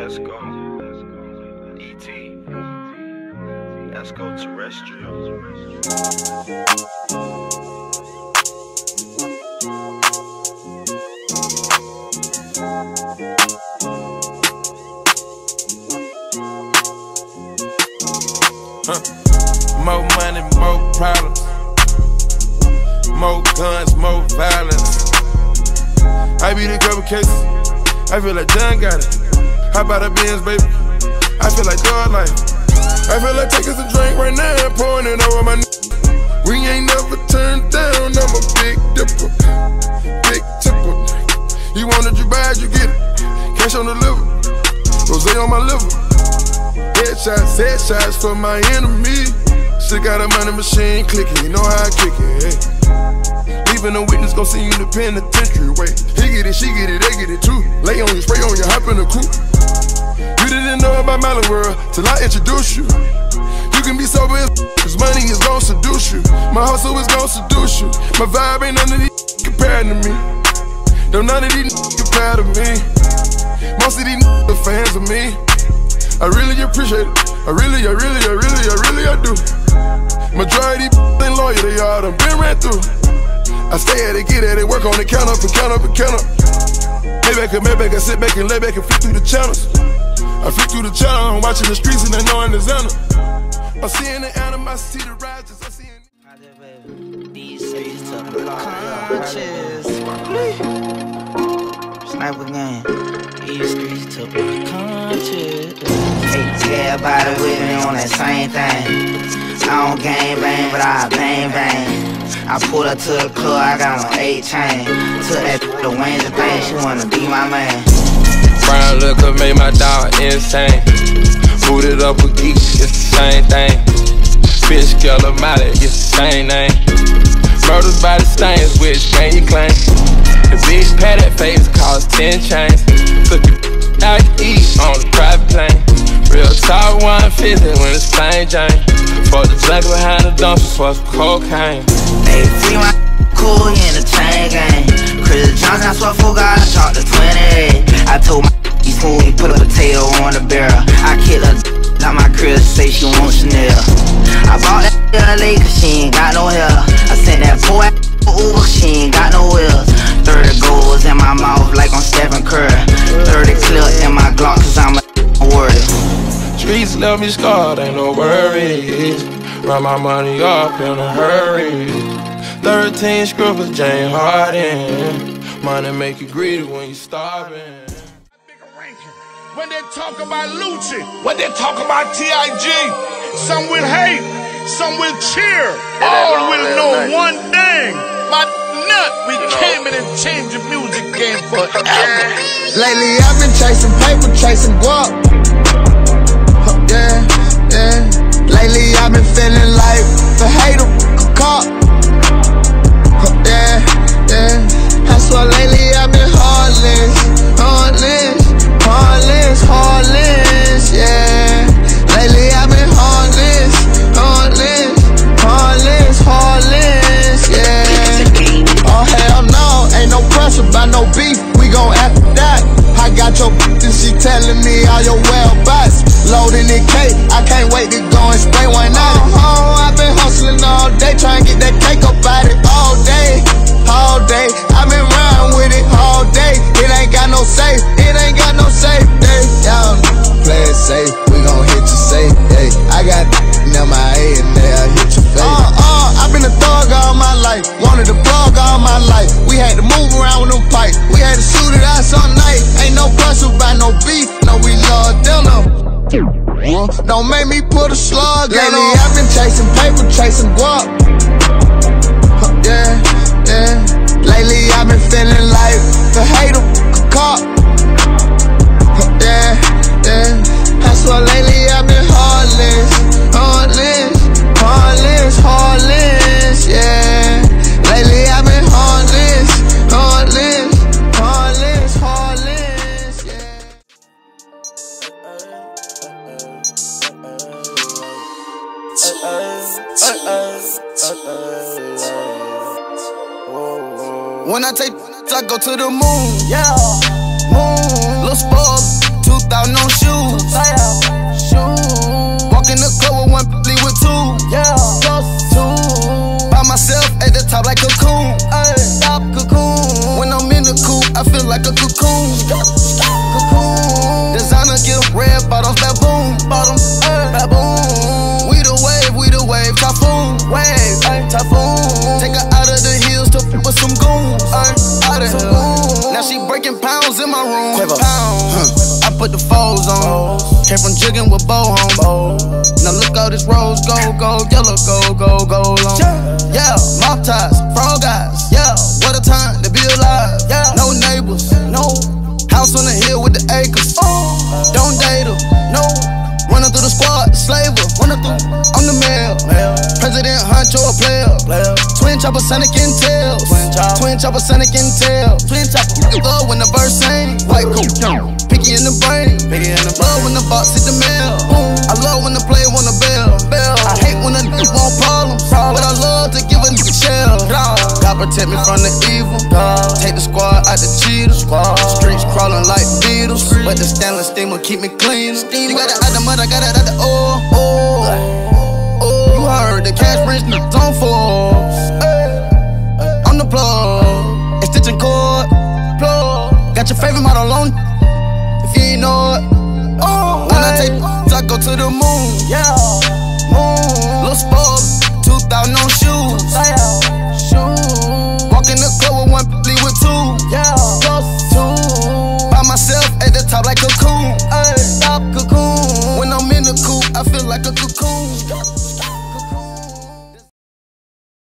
Let's go. E.T. Let's go terrestrial. More money, more problems. More guns, more violence. I beat a couple cases. I feel like John got it. How about a Benz, baby? I feel like dog life. I feel like taking some drink right now and pouring it over my We ain't never turned down. I'm a big dipper, big tipper. You wanted you bad, you get it. Cash on the liver, rosé on my liver. Headshots for my enemy. Shit got a money machine clicking, you know how I kick it, hey. Even a witness gon' see you in the penitentiary, wait. He get it, she get it, they get it too. Lay on you, spray on you, hop in the coupe. You didn't know about Malibu World till I introduce you. You can be sober as cause money is gon' seduce you. My hustle is gon' seduce you. My vibe ain't none of these compared to me. Don't none of these compared to me. Most of these are fans of me. I really appreciate it. I really do. Majority ain't loyal, they all done been ran through. I stay at it, get at it, work on it, count up and count up and count up. Maybe I sit back and lay back and flick through the channels. I flick through the channel, I'm watching the streets and I know I'm the Xander. I'm seeing the animosity, the rises, I'm seeing these streets took me conscious. Sniper gang. These streets took me conscious. Everybody with me on that same thing. I don't gang bang, but I bang bang. I pulled up to the club, I got on 8 chain. Took that the wings and things, she wanna be my man. Brown liquor made my dog insane. Booted up with geeks, it's the same thing. Bitch Killer Molly, it's the same name. Murders by the stains, which gang you claim? The bitch pat that face cost 10 chains. Took it out to eat on the private plane. Real talk 150 when it's plain Jane. For the jungle behind the dumpster for some cocaine. Hey, free my cool in the chain gang. Chris Johnson, I swear for God, I dropped the 28. I told my he's smooth, he put a potato on the barrel. I killed her, got my Chris, say she want Chanel. I bought that LA cause she ain't got no hair. I sent that boy Uber, she ain't got no wheels. 30 goals in my mouth like I'm Stephen Curry. 30 clip in my Glock cause I'm a worthy. Streets left me scarred, ain't no worries. Run my money up in a hurry. 13 scribbles, Jane Harden. Money make you greedy when you starving. When they talk about Lucci, when they talk about T.I.G., some will hate, some will cheer. All will know one thing. My nut, we came in and changed the music game forever. Lately I've been chasing paper, chasing guap. Yeah, yeah. Lately I've been feeling like the hater cop. Yeah, yeah. I swear lately I've been heartless, yeah. Lately I've been heartless, yeah. Oh hell no, ain't no pressure by no beef, we gon' after that. I got your and she telling me all your whereabouts. Loading the cake, I can't wait to go and spray one out. I've been hustling all day, trying to get that cake up out it all day. I've been riding with it all day. It ain't got no safe, day. Y'all play it safe, we gon' hit you safe, hey. I got in my head and they'll hit your face. I've been a thug all my life, wanted to plug all my life. We had to move around with them pipes, we had to shoot it out some night. Ain't no pressure by no beef, no we love dinner. Don't make me put a slug in. Lately I've been chasing paper, chasing guap. Yeah, yeah. Lately I've been feeling like the hater cop. Yeah, yeah. I swear lately I've been heartless, yeah. Lately I've been heartless, yeah. When I take, I go to the moon, yeah. Moon, little spoiled, 2000 no shoes. Walk in the club with one, leave with two. By myself at the top like a cocoon. When I'm in the coop, I feel like a cocoon. Designer gift, red bottoms, baboon. We the wave, typhoon. Take her out of the hills to with some goons. Now she breaking pounds in my room. I put the foes on. Came from jigging with Bo home. Now look how this rose gold, yellow, gold on. Yeah, mouth ties, frog eyes. Yeah, what a time to be alive. Yeah, no neighbors, no house on the hill with the acres. Don't date her, no. Running through the squad, slaver. Running through, I'm the mayor. President Huncho, a player. Twin chopper, Sonic and Tails. Twin chopper, Sonic and Tails. Twin chopper, love when the verse sing. White coat, picky in the brain. Love when the box hit the mail. I love when the player want a bell. I hate when a nigga want problems, but I love to give a nigga shell. God protect me from the evil. Take the squad out the cheaters. Streets crawling like beetles, but the stainless steamer keep me clean. You got it out the mud, I got it out the oil. You heard the cash prince on force. On the plug, extension cord. Got your favorite model on, if you ain't know it. When I take, I go to the moon. Little sport, 2000 on shoes.